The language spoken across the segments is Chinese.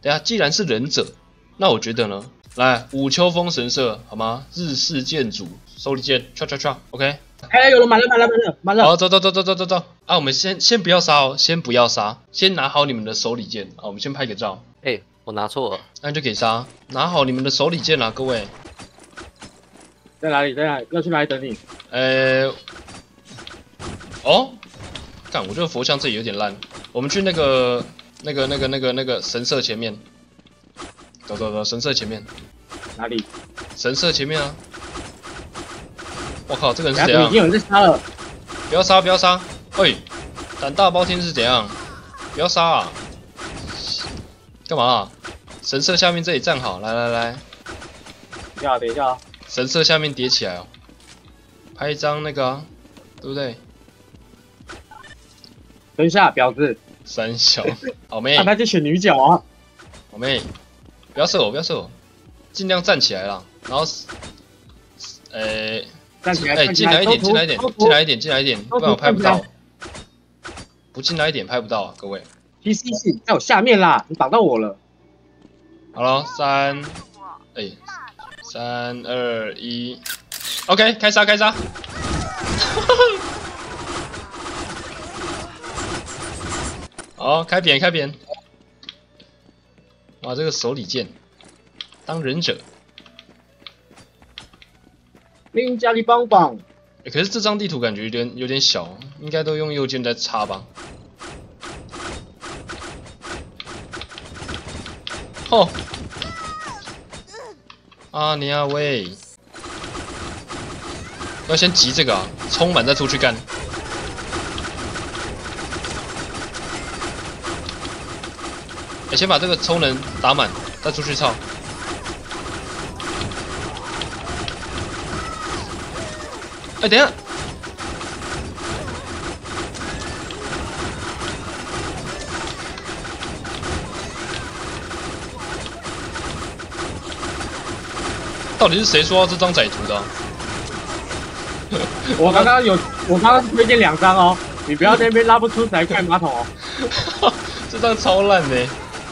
等下，既然是忍者，那我觉得呢，来五秋风神社好吗？日式建筑手里剑，唰 ，OK。 哎，有了，满了。 好，走。啊，我们先不要杀哦，先不要杀，先拿好你们的手里剑啊，我们先拍个照。 哎，我拿错了， 那你就给杀，拿好你们的手里剑啦，各位。 在哪里？要去哪里等你？ 哦，看我这个佛像这里有点烂，我们去那个神社前面。走，神社前面。 哪里？ 神社前面啊！我靠，这个人是怎样？ 已经有人在杀了。 不要杀！喂，胆大包天是怎样？不要杀啊！干嘛啊？神社下面这里站好，来。 等一下。 神社下面叠起来哦，拍一张那个、啊，对不对？ 等一下，婊子。 三小，好妹。 他就选女角啊。 好妹，不要射我，尽量站起来啦。然后， 站起来， 进来一点，不然我拍不到。不进来一点拍不到啊，各位。 TC 在我下面啦，你挡到我了。 好了，3、2、1 ，OK， 开杀！好，开扁！哇，这个手里剑，当忍者。 令家里帮帮。 可是这张地图感觉有点小，应该都用右键在插吧？哦，啊你啊喂！要先急这个啊，充满再出去干。先把这个充能打满，再出去操。等一下。到底是谁说到这张歹图的、啊？ 我刚刚推荐2张哦，你不要在那边拉不出来盖马桶哦。 这张超烂的、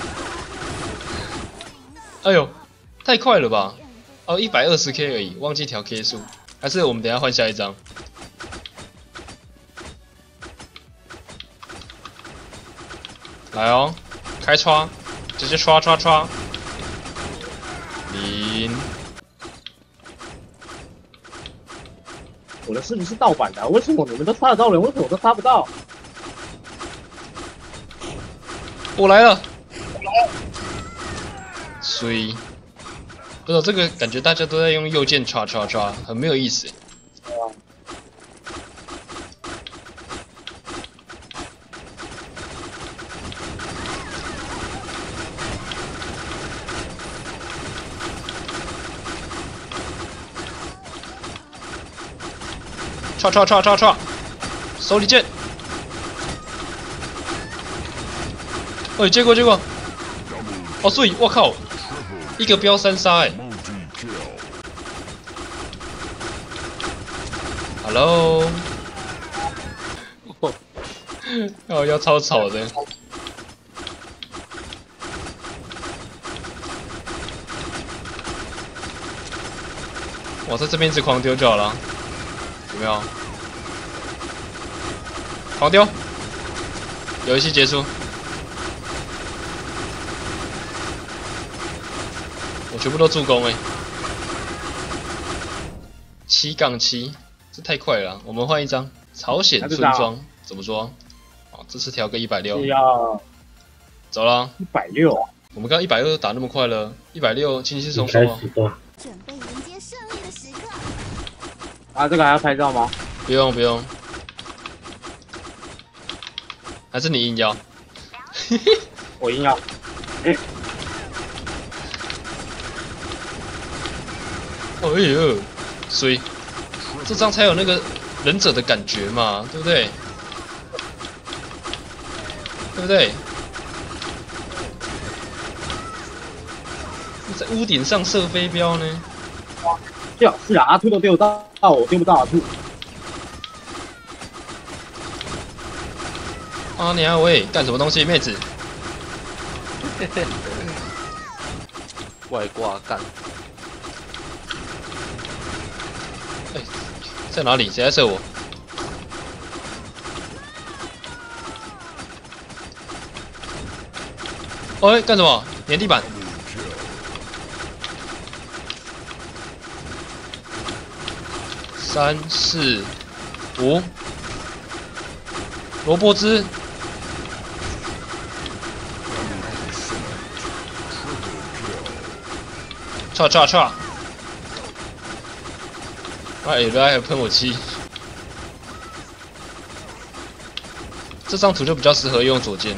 哎呦，太快了吧！哦，120K 而已，忘记调 K 数，还是我们等一下换下一张。来哦，开刷，直接刷！0。 我的是不是盗版的、啊？为什么你们都刷得到人，为什么我都刷不到？ 我来了，衰！不是这个感觉，大家都在用右键刷，很没有意思。刷！手里剑。接过。哦，所以我靠，一个标3杀Hello， 哦，要超吵的。我在这边一直狂丢就好了，有没有？狂丢，游戏结束。我全部都助攻7-7，这太快了、啊。我们换一张朝鲜村庄，怎么说？好，这次调个160。走了。 160。 我们刚刚120打那么快了，160轻松说。 准备迎接胜利的时刻。 啊，这个还要拍照吗？ 不用。还是你硬要？ 我硬要。 哎呦，所以这张才有那个忍者的感觉嘛，对不对？在屋顶上射飞镖呢？ 是啊，阿兔都丢得到，我丢不到阿兔。 啊你啊喂，干什么东西，妹子？ 外挂干。 哎，在哪里？谁在射我？哎，干什么？粘地板。3、4、5，萝卜汁。叉！哎，原来还有喷火器。这张图就比较适合用左键。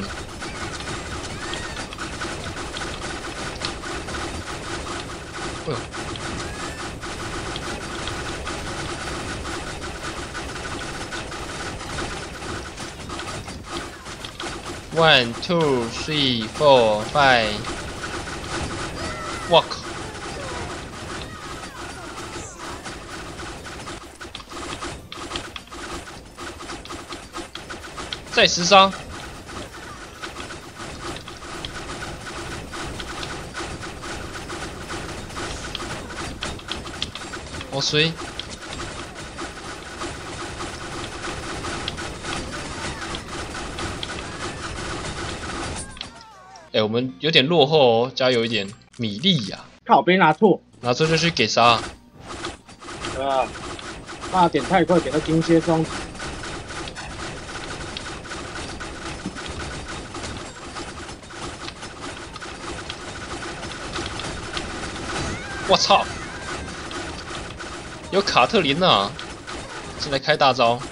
哎呦 1、2、3、4、5，我靠！再10伤，我衰。哎，我们有点落后哦，加油一点！米粒呀， 靠，别拿错。 拿错就去给杀。 那点太快，点到金蝎双。 我操！有卡特琳娜，现在开大招。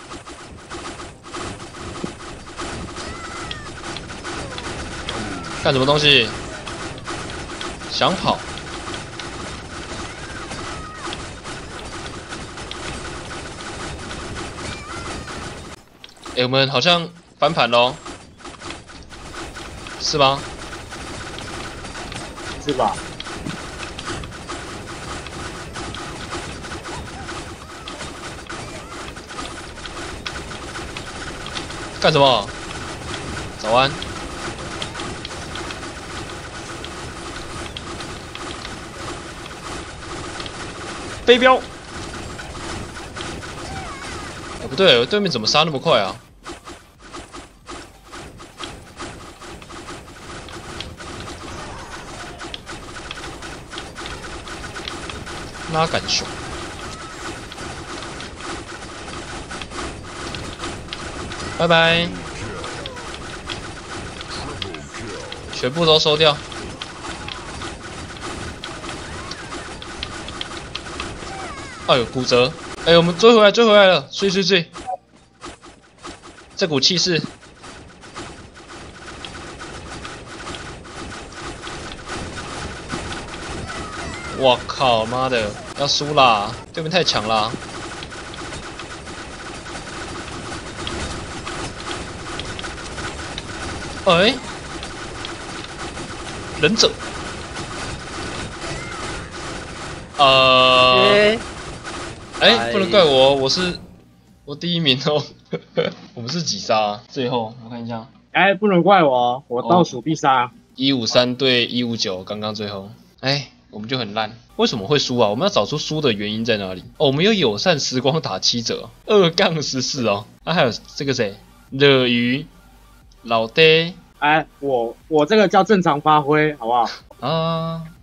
干什么东西？想跑？哎，我们好像翻盘喽，是吗？ 是吧？ 干什么？早安。飞镖。哎，不对，对面怎么杀那么快啊？哪敢熊？拜拜，全部都收掉。哎呦，骨折！哎，我们追回来了！追！这股气势，我靠，妈的，要输啦！对面太强啦！哎，忍者，哎，不能怪我，我第1名哦。我们是几杀啊？最后我看一下， 哎，不能怪我，我倒数必杀。 153对159，刚刚最后，哎，我们就很烂，为什么会输啊？我们要找出输的原因在哪里？哦，我们有友善时光打7折，2-14哦。啊，还有这个谁？惹鱼。老爹， 哎，我这个叫正常发挥，好不好？ 啊。